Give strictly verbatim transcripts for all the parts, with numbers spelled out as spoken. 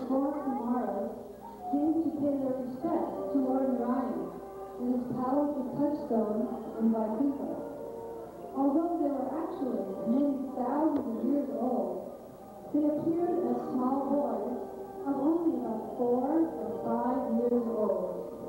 four Kumaras came to pay their respects to Lord Narayan in his palace of Touchstone in Vaikuntha. Although they were actually many thousands of years old, they appeared as small boys of only about four or five years old.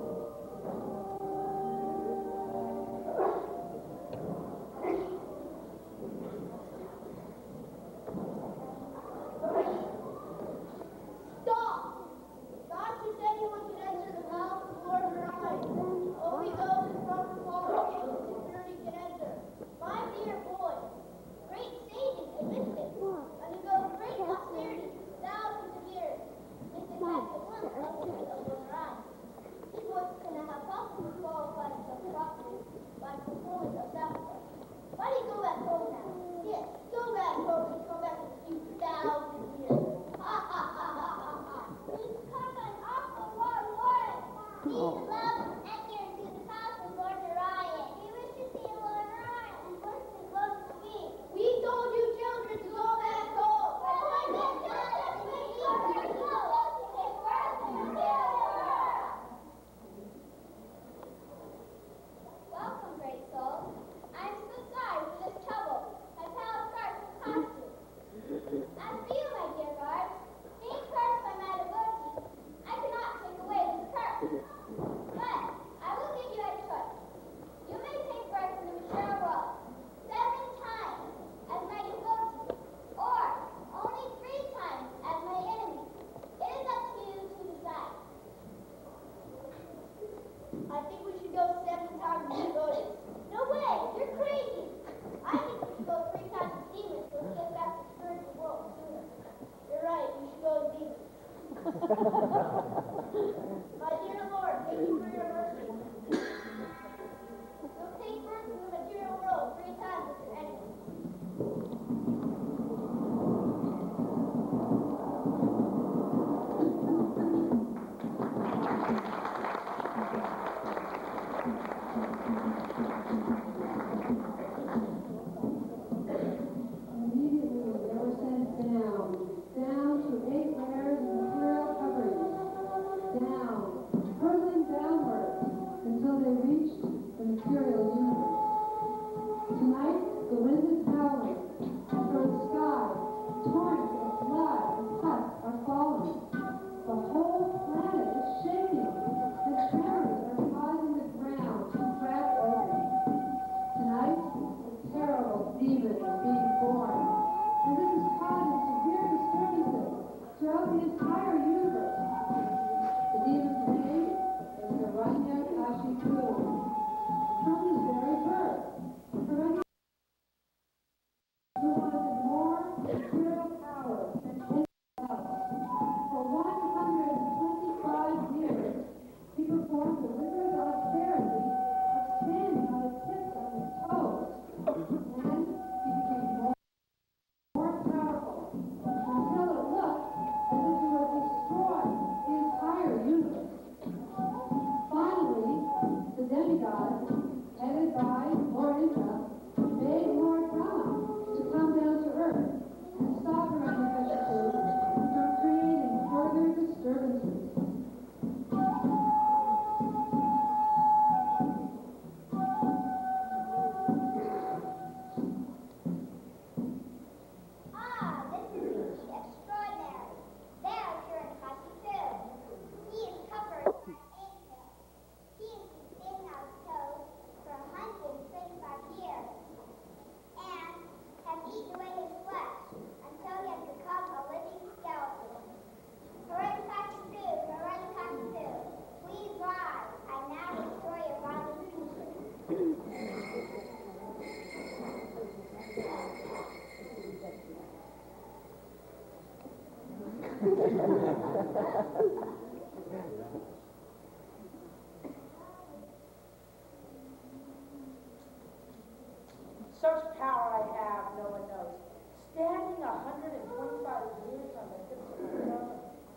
Such power I have, no one knows. Standing one hundred twenty-five years on the tips of my tongue.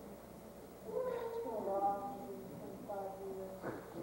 It's been a long twenty-five years.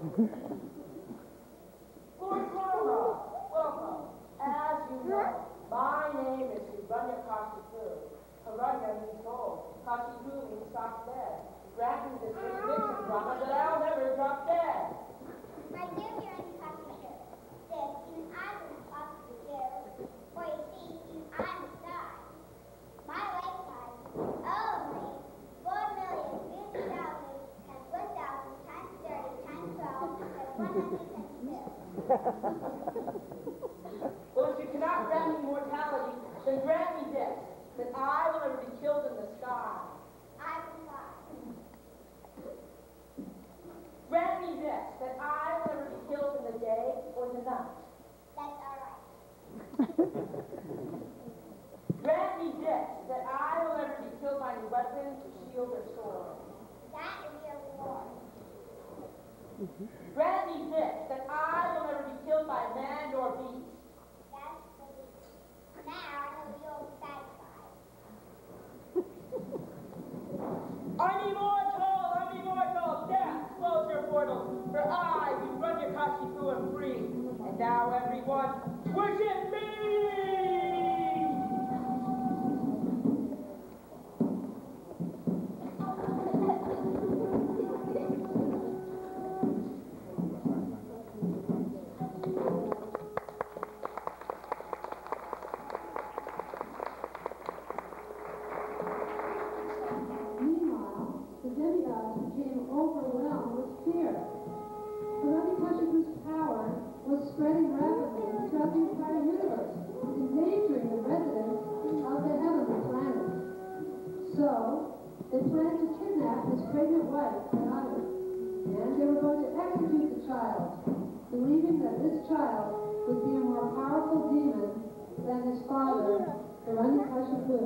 Lord Rama, welcome. As you know, my name is Vrindaban. Haranya means gold. Kashipu means soft bed. Grant me this benediction, Brahma, that I'll never drop dead. My dear Mirani Kashipu, this even I would possibly do. For you see, even I must die. My lifetime, only four million fifty thousand times one thousand times thirty times twelve times one hundred times two. Well, if you cannot grant me immortality, then grant me this, that I will never be killed in the sky. I comply. Grant me this, that I will never be killed in the day or the night. That's all right. Grant me this, that I will never be killed by any weapon, shield, or sword. That is your reward. Grant me this, that I will never be killed by man nor beast. That's the least. Now I know you'll be satisfied. I'm immortal! I'm immortal! Death, close your portals, for I, you run your Kashipu am free. And now everyone, worship me! Meanwhile, the demigods became overwhelmed with fear. Hiranyakashipu's power was spreading rapidly throughout the entire universe, endangering the residents of the heavenly planets. So, they planned to kidnap his pregnant wife, Kanadu, and they were going to execute the child, believing that this child would be a more powerful demon than his father, Hiranyakashipu.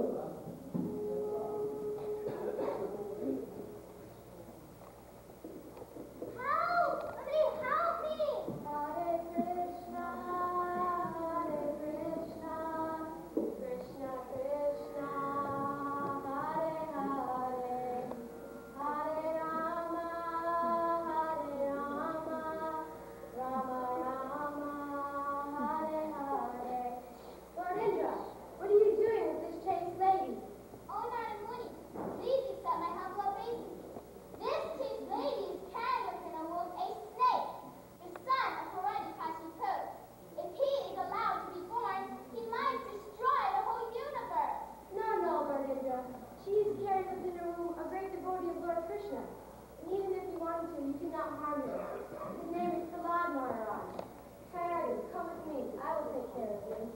Help! Somebody help me! Hare Krishna, Hare Krishna, Krishna Krishna, Hare Hare, Hare Rama, Hare Rama, Rama Rama, Hare Hare. Lord Indra, what are you doing with this chaste lady? Oh, Nana Muni, please accept my humble obeisance. This chaste lady is carrying within her womb a snake, the son of Hiranyakashipu. If he is allowed to be born, he might destroy the whole universe. No, no, Lord Indra. She is carrying within her womb a great devotee of Lord Krishna. And even if you wanted to, you could not harm him. His name is Prahlad Maharaj. Harry, come with me. I will take care of you.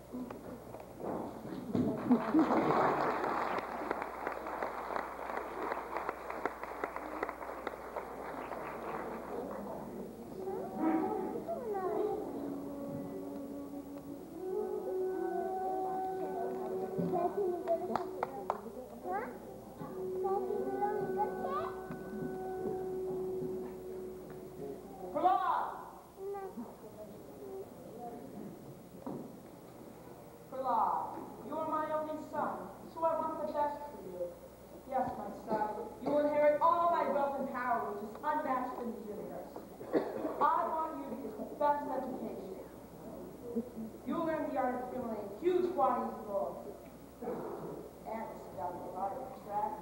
Prahlad! Prahlad, you are my only son, so I want the best for you. Yes, my son, you will inherit all my wealth and power, which is unmatched in the universe. I want you to get the best education. You will learn the art of accumulating huge quantities of gold. And the seductive art of extraction.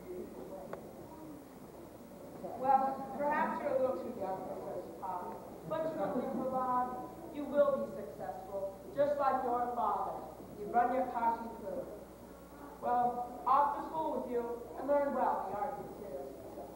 Well, perhaps you're a little too young for such a hobby, but truly, Prahlad, you will be successful, just like your father. You run your Kashipu. Well, off to school with you and learn well the art of material success.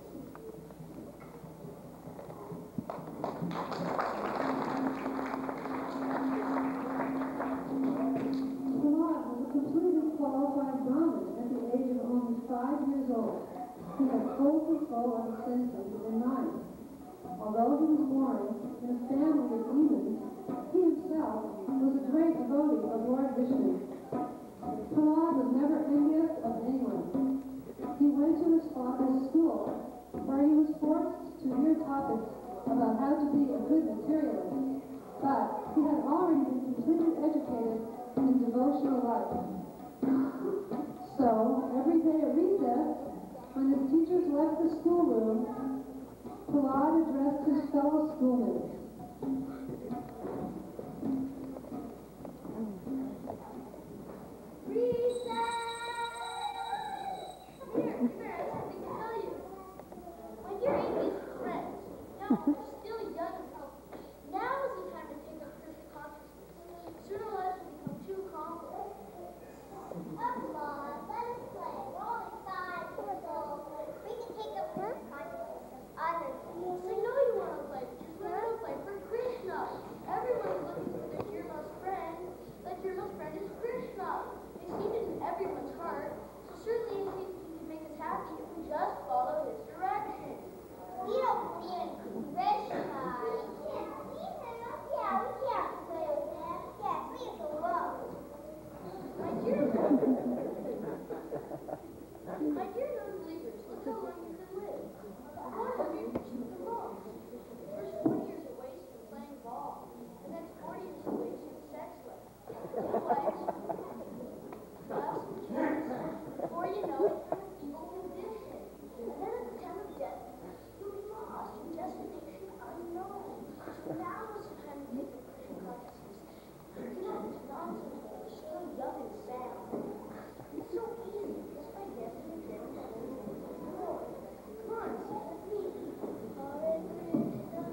Prahlad was a completely qualified Brahmin at the age of only five years old. He had full control of his senses and mind. Although he was born in a family of demons, he himself was a great devotee of Lord Vishnu. Prahlad was never envious of anyone. He went to his father's school, where he was forced to hear topics about how to be a good materialist, but he had already been completely educated in devotional life. So, every day at recess, when his teachers left the schoolroom, Prahlad addressed his fellow schoolmates. Recess! My dear non-believers, look how long you can live. One hundred years you can walk. First twenty years are wasted playing ball. The next forty years are wasted sex life. Anyways, plus, before you know it, you're an evil condition. And then at the time of death, you'll be lost in destination unknown. So now is the time to take the Christian consciousness. You know, it's nonsense, but it's still young and sound. It's so easy, just by guessing and getting the Holy Lord. Come on, say with me. Hare Krishna,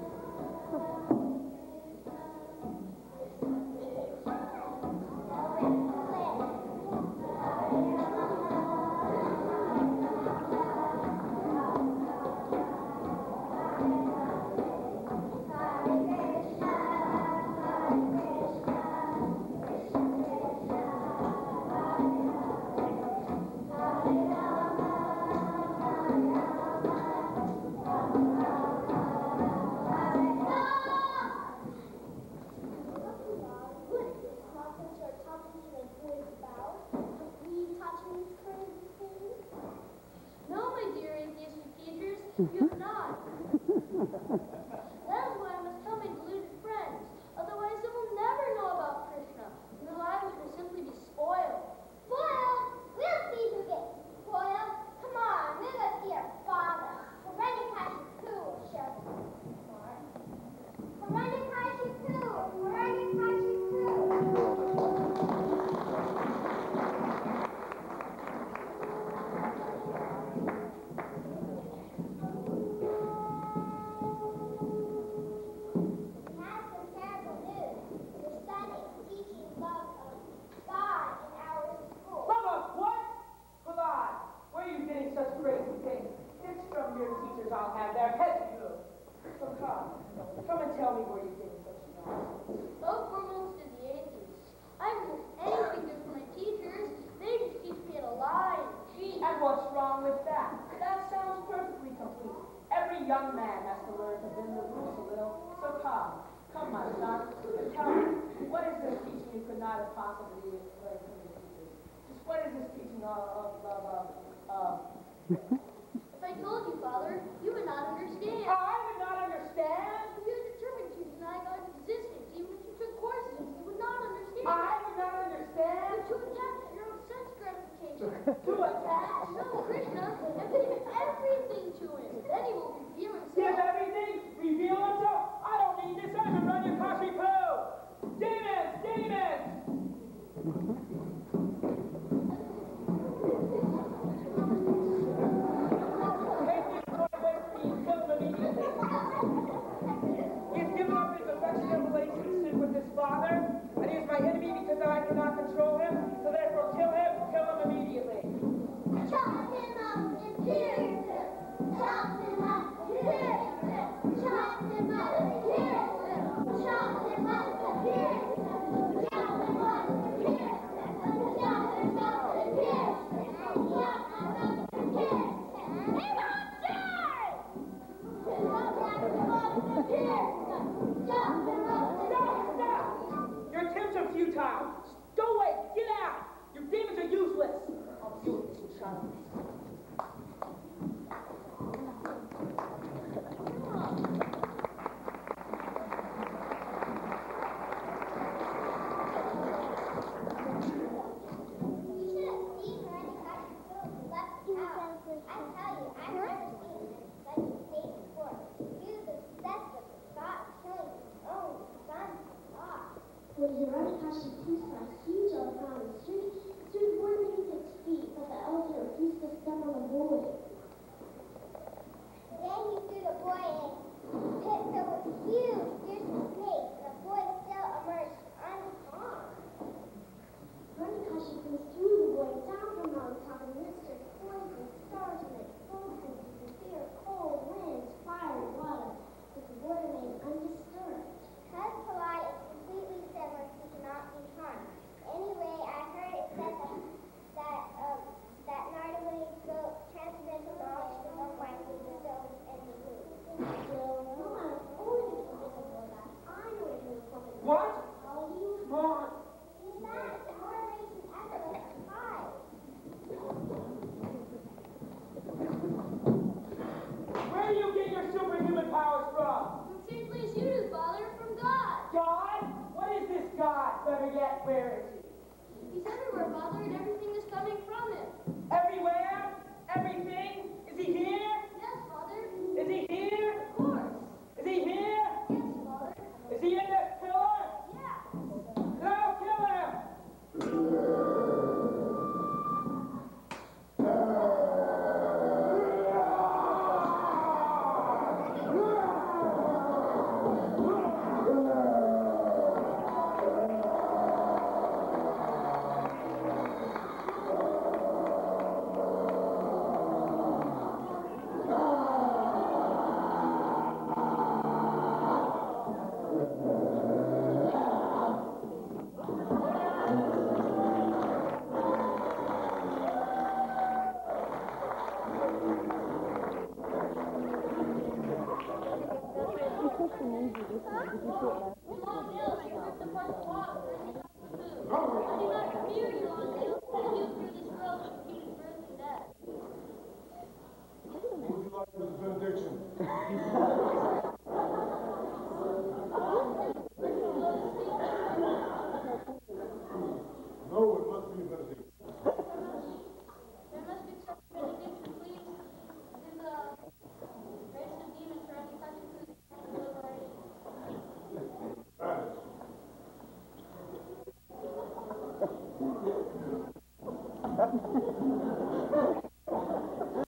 no, my dear atheistic teachers, you're not. That is why I must tell my deluded friends. Otherwise, they will never know about Krishna, and their lives will simply be spoiled. Spoiled? We'll see who gets spoiled. Come on, we'll go see our father. Harandikashipu will show us more. Harandikashipu! We have some terrible news. Your son is teaching love of God in our school. Love of what? God, where are you getting such crazy things? It's from your teachers I'll have their heads moved. So come, come and tell me where you're getting such nonsense. Both foremost are the atheists. I haven't heard anything good from my teachers. They just teach me how to lie and cheat. And what's wrong with that? That sounds perfectly complete. Every young man has to learn to bend the rules a little. So come, come my son, tell me, what is this teaching you could not have possibly learned from your teachers? Just what is this teaching of, of, of, of, of If I told you, Father, you would not understand. I would not understand. If you were determined to deny God's existence, even if you took courses, you would not understand. I would not understand. But you attach your own sense gratification. To attach. No, Krishna, and give everything to him. Then he will reveal Give himself. everything, reveal himself. I don't need this. I'm a run your coffee poo. Demons, demons. He's given up his affectionate relationship with his father, and he is my enemy because I cannot control him, so therefore kill him, kill him immediately. Chop him up and pierce him. Chop him up and pierce him. Did you see it?